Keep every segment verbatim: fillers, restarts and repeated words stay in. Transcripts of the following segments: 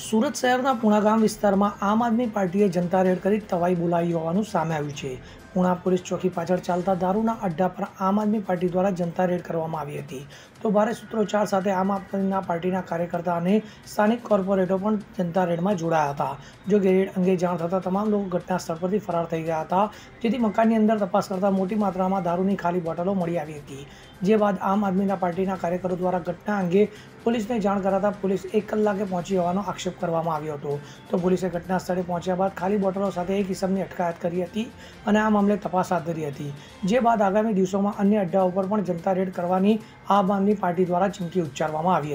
સુરત શહેરના પૂણા ગામ વિસ્તારમાં આમ આદમી પાર્ટીએ જનતા રેડ કરી તવાઈ બોલાવી હોવાનું સામે આવ્યું છે। પૂણા પોલીસ ચોકી પાછળ ચાલતા દારૂના અડ્ડા પર આમ આદમી પાર્ટી દ્વારા જનતા રેડ કરવામાં આવી હતી। તો ભારે સૂત્રોચ્ચાર સાથે આમ આદમી પાર્ટીના કાર્યકર્તા અને સ્થાનિક કોર્પોરેટરો પણ જનતા રેડમાં જોડાયા હતા। જો કે રેડ અંગે જાણ થતાં તમામ લોકો ઘટના સ્થળ પરથી ફરાર થઈ ગયા હતા, જેથી મકાનની અંદર તપાસ કરતા મોટી માત્રામાં દારૂની ખાલી બોટલો મળી આવી હતી। જે બાદ આમ આદમીના પાર્ટીના કાર્યકરો દ્વારા ઘટના અંગે પોલીસને જાણ કરાતા પોલીસ એક કલાકે પહોંચી હોવાનો આક્ષેપ કરવામાં આવ્યો હતો। તો પોલીસે ઘટના સ્થળે પહોંચ્યા બાદ ખાલી બોટલો સાથે એક ઇસમની અટકાયત કરી હતી અને આ મામલે તપાસ હાથ ધરી હતી। જે બાદ આગામી દિવસોમાં અન્ય અડ્ડાઓ પર પણ જનતા રેડ કરવાની આમ આદમી પાર્ટી દ્વારા ચીમકી ઉચ્ચારવામાં આવી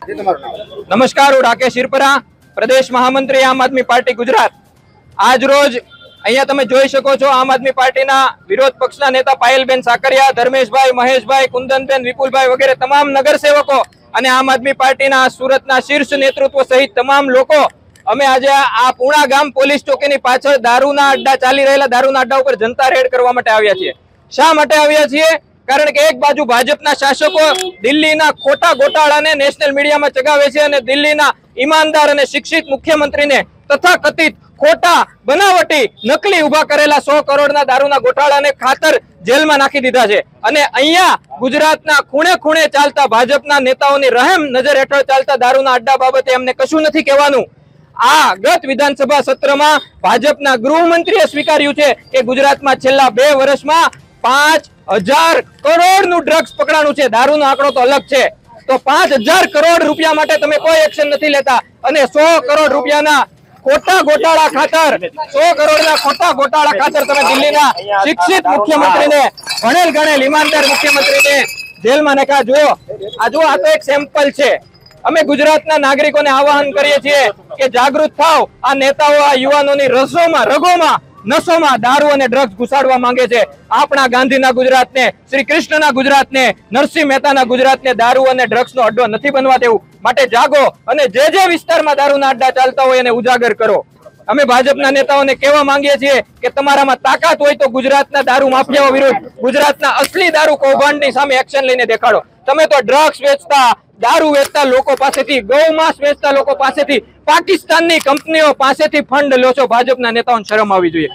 હતી। નમસ્કાર, હું રાકેશ શિરપરા, પ્રદેશ મહામંત્રી આમ આદમી પાર્ટી ગુજરાત। આજ રોજ અહીંયા તમે જોઈ શકો છો આમ આદમી પાર્ટીના વિરોધ પક્ષના નેતા પાયલબેન સાકરિયા, ધર્મેશભાઈ, મહેશભાઈ, કુંદનબેન, વિપુલભાઈ વગેરે તમામ નગરસેવકો અને આમ આદમી પાર્ટીના સુરતના શીર્ષ નેતૃત્વ સહિત તમામ લોકો અમે આજે આ પૂણા ગામ પોલીસ ચોકીની પાછળ દારૂના અડ્ડા ચાલી રહેલા દારૂના અડ્ડા ઉપર જનતા રેડ કરવા માટે આવ્યા છીએ। શા માટે આવ્યા છીએ? કારણ કે એક બાજુ ભાજપના શાસકો દિલ્હીના ખોટા ગોટાળાને નેશનલ મીડિયામાં ચગાવે છે અને દિલ્હીના ઈમાનદાર અને શિક્ષિત મુખ્યમંત્રીને તથાકથિત ખોટા બનાવટી નકલી ઉભા કરેલા સો કરોડના દારૂના ગોટાળાને ખાતર જેલમાં નાખી દીધા છે। અને અહીંયા ગુજરાતના ખૂણે ખૂણે ચાલતા ભાજપના નેતાઓની રહેમ નજર હેઠળ ચાલતા દારૂના અડ્ડા બાબતે અમને કશું નથી કહેવાનું। આ ગત વિધાનસભા સત્રમાં ભાજપના ગૃહમંત્રીએ સ્વીકાર્યું છે કે ગુજરાતમાં છેલ્લા બે વર્ષમાં પાંચ હજાર કરોડ નું ડ્રગ્સ પકડાણું છે। દારૂનો આંકડો તો અલગ છે, તો પાંચ હજાર કરોડ રૂપિયા માટે તમે કોઈ એક્શન નથી લેતા અને સો કરોડ રૂપિયાના ખોટા ગોટાળા ખાતર સો કરોડના ખોટા ગોટાળા ખાતર તમે દિલ્હીના શિક્ષિત મુખ્યમંત્રીને, ભણેલ ગણેલ ઈમાનદાર મુખ્યમંત્રીને જેલમાં નાખ્યા। જુઓ આ જુઓ આ તો એક સેમ્પલ છે। અમે ગુજરાતના નાગરિકોને આવાહન કરીએ છીએ કે જાગૃત થાવ। આ નેતાઓ આ યુવાનોની રસોમાં રગોમાં નશોમાં દારૂ અને ડ્રગ્સ ઘુસાડવા માંગે છે। આપણા ગાંધીના ગુજરાતને, શ્રી કૃષ્ણના ગુજરાતને, નરસિંહ મહેતાના ગુજરાતને દારૂ અને ડ્રગ્સનો અડ્ડો નથી બનવા દેવું। માટે જાગો અને જે જે વિસ્તારમાં દારૂના અડ્ડા ચાલતા હોય એને ઉજાગર કરો। અમે ભાજપના નેતાઓને કહેવા માંગીએ છીએ કે તમારામાં તાકાત હોય તો ગુજરાતના દારૂ માફિયાઓ વિરુદ્ધ, ગુજરાતના અસલી દારૂ કૌભાંડની સામે એક્શન લઈને દેખાડો। તમે તો ડ્રગ્સ વેચતા, દારૂ વેચતા લોકો પાસેથી, ગૌમાંસ વેચતા લોકો પાસેથી, પાકિસ્તાનની કંપનીઓ પાસેથી ફંડ લો છો। ભાજપના નેતાઓને શરમ આવવી જોઈએ।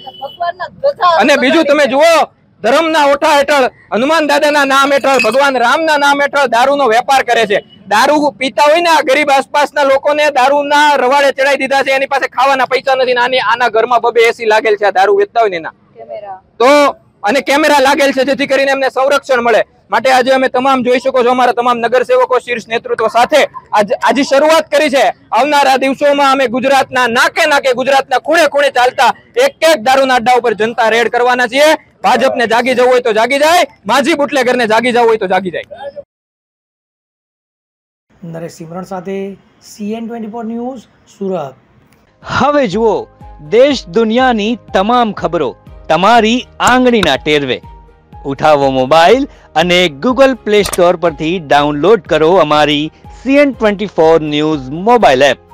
અને બીજું તમે જુઓ, ધર્મના ઓઠા હેઠળ, હનુમાન દાદાના નામ હેઠળ, ભગવાન રામના નામ હેઠળ દારૂનો વેપાર કરે છે। દારૂ પીતા હોય ને આ ગરીબ આસપાસના લોકોને દારૂના રવાડે ચડાઈ દીધા છે। એની પાસે ખાવાના પૈસા નથી, આની આના ઘરમાં બબે એસી લાગેલ છે, આ દારૂ વેચતા હોય ને એના તો, અને કેમેરા લાગેલ છે જેથી કરીને એમને સંરક્ષણ મળે। માટે આજે અમે તમામ જોઈ શકો છો અમારા તમામ નગરસેવકો શીર્ષ નેતૃત્વ સાથે આજે શરૂઆત કરી છે। આવનારા દિવસોમાં અમે ગુજરાતના નાકે નાકે, ગુજરાતના ખૂણે ખૂણે ચાલતા એક એક દારૂના અડ્ડા ઉપર જનતા રેડ કરવાના છીએ। ભાજપને જાગી જવું હોય તો જાગી જાય, માજી બુટલેગરને જાગી જવું હોય તો જાગી જાય। નરેશ સિમરણ સાથે CN twenty four news, Surat. હવે જુઓ દેશ દુનિયાની તમામ ખબરો તમારી આંગળીના ટેરવે। ઉઠાવો મોબાઈલ અને ગૂગલ પ્લે સ્ટોર પરથી ડાઉનલોડ કરો અમારી CN twenty four news mobile app.